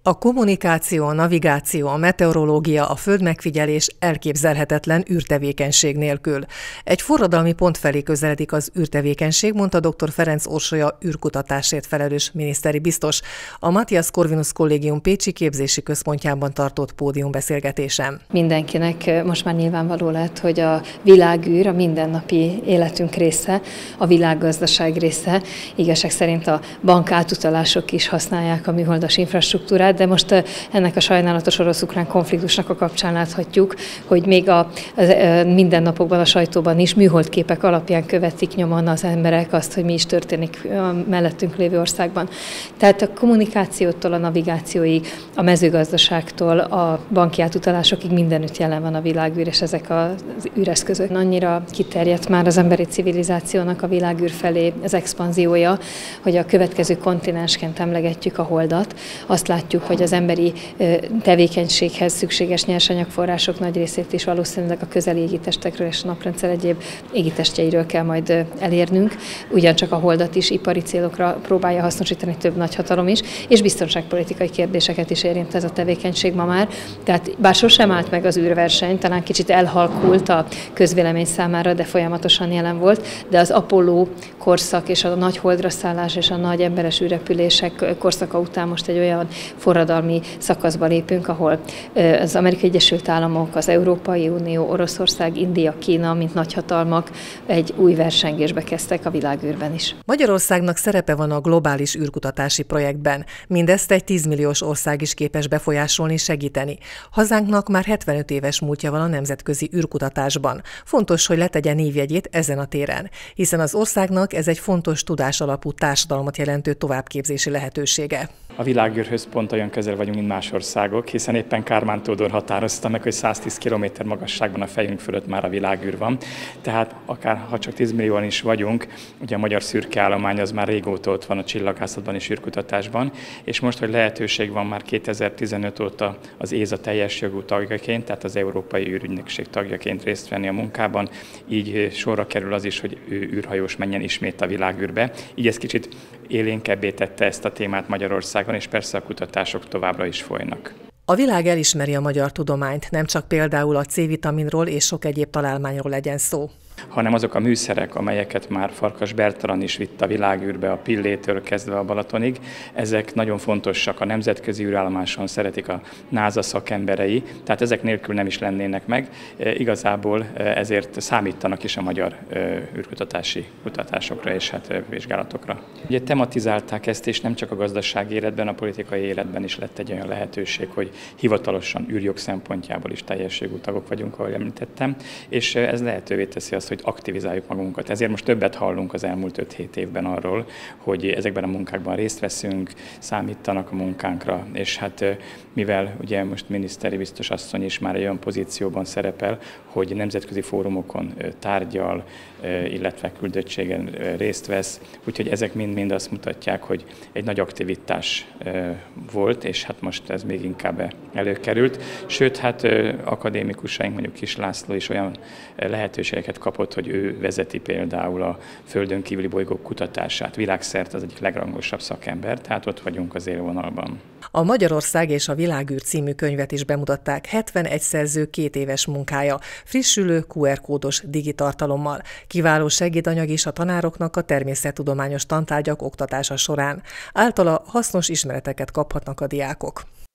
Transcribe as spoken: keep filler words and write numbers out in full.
A kommunikáció, a navigáció, a meteorológia, a földmegfigyelés elképzelhetetlen űrtevékenység nélkül. Egy forradalmi pont felé közeledik az űrtevékenység, mondta dr. Ferenc Orsolya űrkutatásért felelős miniszteri biztos a Matthias Corvinus Kollégium Pécsi Képzési Központjában tartott pódiumbeszélgetésen. Mindenkinek most már nyilvánvaló lett, hogy a világűr a mindennapi életünk része, a világgazdaság része. Igazság szerint a bankátutalások is használják a műholdas infrastruktúrát, de most ennek a sajnálatos orosz-ukrán konfliktusnak a kapcsán láthatjuk, hogy még a, a mindennapokban a sajtóban is műholdképek alapján követik nyomon az emberek azt, hogy mi is történik a mellettünk lévő országban. Tehát a kommunikációtól a navigációig, a mezőgazdaságtól a banki átutalásokig mindenütt jelen van a világűr, és ezek az űreszközök. Annyira kiterjedt már az emberi civilizációnak a világűr felé az expanziója, hogy a következő kontinensként emlegetjük a Holdat. Azt látjuk, hogy az emberi tevékenységhez szükséges nyersanyagforrások nagy részét is valószínűleg a közeli égitestekről és a naprendszer egyéb égitestjeiről kell majd elérnünk. Ugyancsak a Holdat is ipari célokra próbálja hasznosítani több nagyhatalom is, és biztonságpolitikai kérdéseket is érint ez a tevékenység ma már. Tehát bár sosem állt meg az űrverseny, talán kicsit elhalkult a közvélemény számára, de folyamatosan jelen volt, de az Apollo korszak és a nagy holdra szállás és a nagy emberes űrrepülések korszaka után most egy olyan forradalmi szakaszba lépünk, ahol az Amerikai Egyesült Államok, az Európai Unió, Oroszország, India, Kína, mint nagyhatalmak egy új versengésbe kezdtek a világűrben is. Magyarországnak szerepe van a globális űrkutatási projektben. Mindezt egy tízmilliós ország is képes befolyásolni, segíteni. Hazánknak már hetvenöt éves múltja van a nemzetközi űrkutatásban. Fontos, hogy letegye névjegyét ezen a téren, hiszen az országnak ez egy fontos tudásalapú társadalmat jelentő továbbképzési lehetősége. A világűrhöz pont olyan közel vagyunk, mint más országok, hiszen éppen Kármán Tódor határozta meg, hogy száztíz kilométer magasságban a fejünk fölött már a világűr van. Tehát akár ha csak tíz millióan is vagyunk, ugye a magyar szürke állomány az már régóta ott van a csillagászatban és űrkutatásban, és most, hogy lehetőség van már kétezer-tizenöt óta az é es á teljes jogú tagjaként, tehát az Európai űrügynökség tagjaként részt venni a munkában, így sorra kerül az is, hogy ő űrhajós menjen ismét a világűrbe. Így ez kicsit élénkebbé tette ezt a témát Magyarországon, és persze a kutatások továbbra is folynak. A világ elismeri a magyar tudományt, nem csak például a C-vitaminról és sok egyéb találmányról legyen szó, hanem azok a műszerek, amelyeket már Farkas Bertalan is vitt a világűrbe, a Pillétől kezdve a Balatonig, ezek nagyon fontosak a nemzetközi űrállomáson, szeretik a NASA szakemberei, tehát ezek nélkül nem is lennének meg. Igazából ezért számítanak is a magyar űrkutatási kutatásokra és hát vizsgálatokra. Ugye tematizálták ezt, és nem csak a gazdasági életben, a politikai életben is lett egy olyan lehetőség, hogy hivatalosan űrjog szempontjából is teljes jogú tagok vagyunk, ahogy említettem, és ez lehetővé teszi azt, hogy aktivizáljuk magunkat. Ezért most többet hallunk az elmúlt öt-hét évben arról, hogy ezekben a munkákban részt veszünk, számítanak a munkánkra, és hát mivel ugye most miniszteri biztos asszony is már egy olyan pozícióban szerepel, hogy nemzetközi fórumokon tárgyal, illetve küldöttségen részt vesz, úgyhogy ezek mind-mind azt mutatják, hogy egy nagy aktivitás volt, és hát most ez még inkább előkerült. Sőt, hát akadémikusaink, mondjuk Kis László is olyan lehetőségeket kapott, hogy ő vezeti például a földön kívüli bolygók kutatását. Világszerte az egyik legrangosabb szakember, tehát ott vagyunk az élvonalban. A Magyarország és a világűr című könyvet is bemutatták, hetvenegy szerző két éves munkája, frissülő kú er kódos digitartalommal. Kiváló segédanyag is a tanároknak a természettudományos tantárgyak oktatása során. Általa hasznos ismereteket kaphatnak a diákok.